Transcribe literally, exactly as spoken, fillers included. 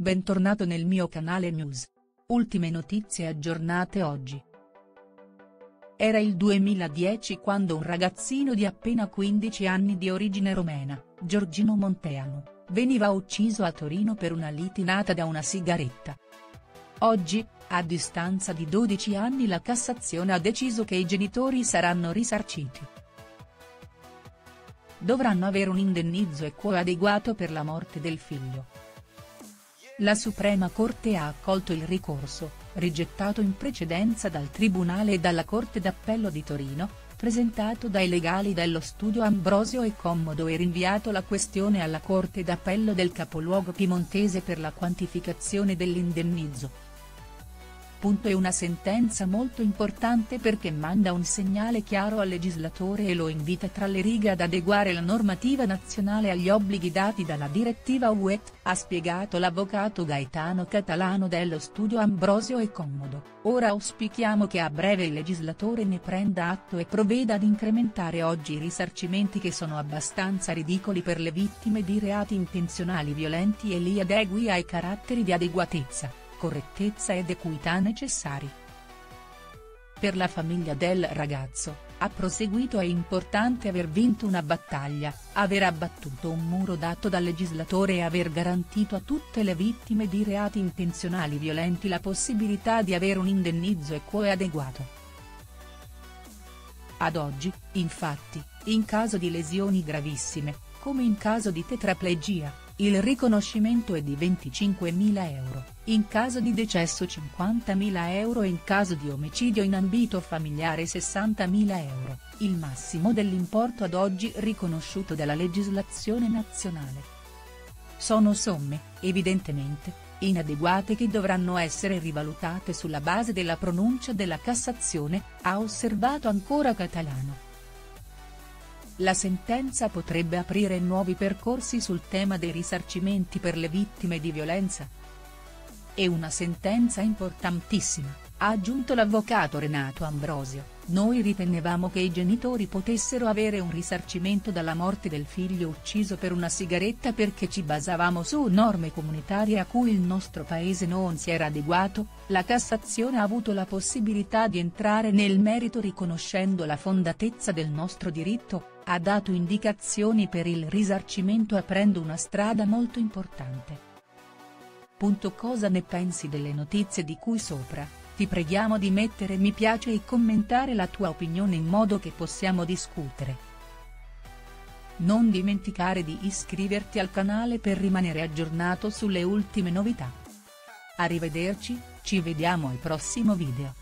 bentornato nel mio canale News. Ultime notizie aggiornate oggi. Era il duemiladieci quando un ragazzino di appena quindici anni di origine romena, Giorgino Monteanu, veniva ucciso a Torino per una lite nata da una sigaretta. Oggi, a distanza di dodici anni, la Cassazione ha deciso che i genitori saranno risarciti. Dovranno avere un indennizzo equo e adeguato per la morte del figlio. La Suprema Corte ha accolto il ricorso, rigettato in precedenza dal Tribunale e dalla Corte d'Appello di Torino, presentato dai legali dello studio Ambrosio e Commodo e rinviato la questione alla Corte d'Appello del capoluogo piemontese per la quantificazione dell'indennizzo. Punto è una sentenza molto importante perché manda un segnale chiaro al legislatore e lo invita tra le righe ad adeguare la normativa nazionale agli obblighi dati dalla direttiva U E, ha spiegato l'avvocato Gaetano Catalano dello studio Ambrosio e Commodo. Ora auspichiamo che a breve il legislatore ne prenda atto e provveda ad incrementare oggi i risarcimenti che sono abbastanza ridicoli per le vittime di reati intenzionali violenti e li adegui ai caratteri di adeguatezza, correttezza ed equità necessari. Per la famiglia del ragazzo, ha proseguito, è importante aver vinto una battaglia, aver abbattuto un muro dato dal legislatore e aver garantito a tutte le vittime di reati intenzionali violenti la possibilità di avere un indennizzo equo e adeguato. Ad oggi, infatti, in caso di lesioni gravissime, come in caso di tetraplegia, il riconoscimento è di venticinquemila euro, in caso di decesso cinquantamila euro e in caso di omicidio in ambito familiare sessantamila euro, il massimo dell'importo ad oggi riconosciuto dalla legislazione nazionale. Sono somme, evidentemente, inadeguate che dovranno essere rivalutate sulla base della pronuncia della Cassazione, ha osservato ancora Catalano. La sentenza potrebbe aprire nuovi percorsi sul tema dei risarcimenti per le vittime di violenza. È una sentenza importantissima, ha aggiunto l'avvocato Renato Ambrosio. Noi ritenevamo che i genitori potessero avere un risarcimento dalla morte del figlio ucciso per una sigaretta perché ci basavamo su norme comunitarie a cui il nostro paese non si era adeguato. La Cassazione ha avuto la possibilità di entrare nel merito riconoscendo la fondatezza del nostro diritto, ha dato indicazioni per il risarcimento aprendo una strada molto importante. Punto. Cosa ne pensi delle notizie di cui sopra? Ti preghiamo di mettere mi piace e commentare la tua opinione in modo che possiamo discutere. Non dimenticare di iscriverti al canale per rimanere aggiornato sulle ultime novità. Arrivederci, ci vediamo al prossimo video.